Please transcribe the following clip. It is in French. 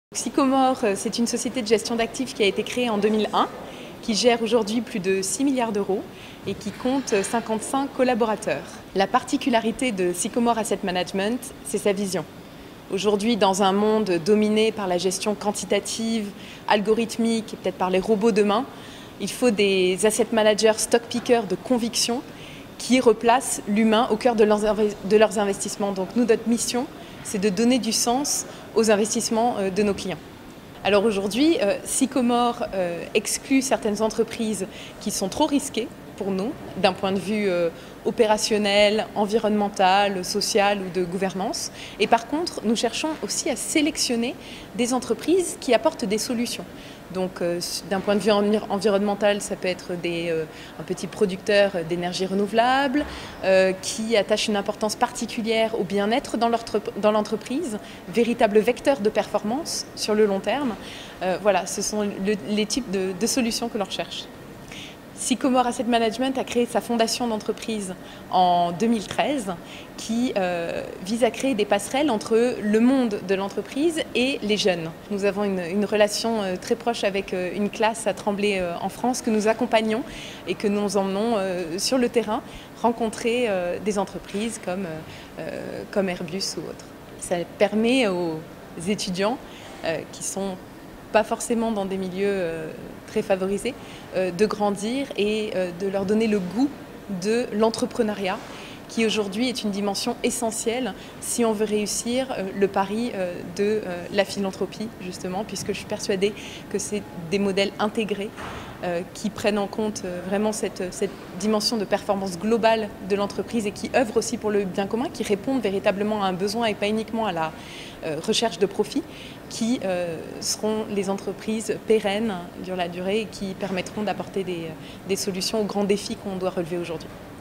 Sycomore, c'est une société de gestion d'actifs qui a été créée en 2001, qui gère aujourd'hui plus de 6 milliards d'euros et qui compte 55 collaborateurs. La particularité de Sycomore Asset Management, c'est sa vision. Aujourd'hui, dans un monde dominé par la gestion quantitative, algorithmique et peut-être par les robots demain, il faut des asset managers, stock pickers de conviction qui replacent l'humain au cœur de leurs investissements. Donc nous, notre mission, c'est de donner du sens aux investissements de nos clients. Alors aujourd'hui, Sycomore exclut certaines entreprises qui sont trop risquées pour nous, d'un point de vue opérationnel, environnemental, social ou de gouvernance. Et par contre, nous cherchons aussi à sélectionner des entreprises qui apportent des solutions. Donc d'un point de vue environnemental, ça peut être un petit producteur d'énergie renouvelable qui attache une importance particulière au bien-être dans l'entreprise, véritable vecteur de performance sur le long terme. Voilà, ce sont les types de solutions que l'on recherche. Sycomore Asset Management a créé sa fondation d'entreprise en 2013 qui vise à créer des passerelles entre le monde de l'entreprise et les jeunes. Nous avons une relation très proche avec une classe à Tremblay en France que nous accompagnons et que nous emmenons sur le terrain rencontrer des entreprises comme Airbus ou autres. Ça permet aux étudiants qui sont pas forcément dans des milieux très favorisés, de grandir et de leur donner le goût de l'entrepreneuriat, qui aujourd'hui est une dimension essentielle si on veut réussir le pari de la philanthropie, justement, puisque je suis persuadée que c'est des modèles intégrés qui prennent en compte vraiment cette dimension de performance globale de l'entreprise et qui œuvrent aussi pour le bien commun, qui répondent véritablement à un besoin et pas uniquement à la recherche de profit, qui seront les entreprises pérennes sur la durée et qui permettront d'apporter des solutions aux grands défis qu'on doit relever aujourd'hui.